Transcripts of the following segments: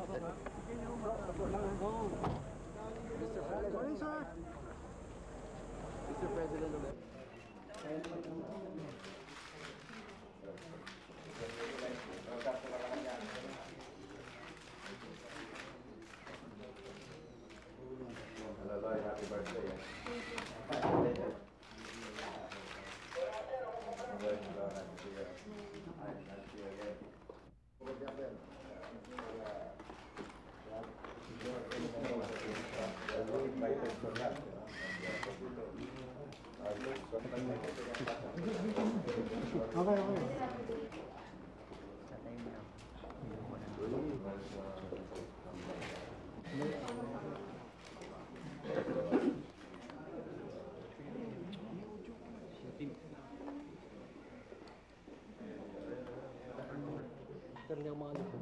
Morning, sir. Mr. President of Hello, Lloyd. Happy birthday. Ternyang mga ano.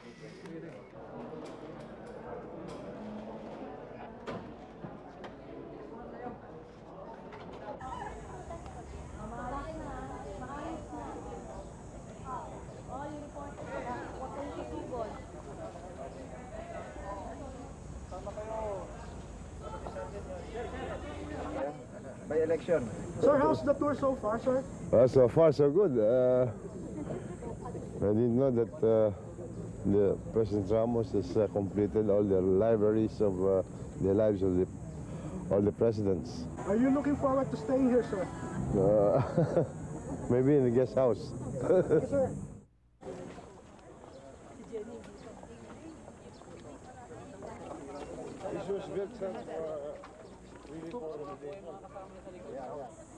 By election. Sir, how's the tour so far, sir? So far, so good. I didn't know that the President Ramos has completed all the libraries of the lives of all the presidents. Are you looking forward to staying here, sir? Maybe in the guest house. Yes, sir. This was built really for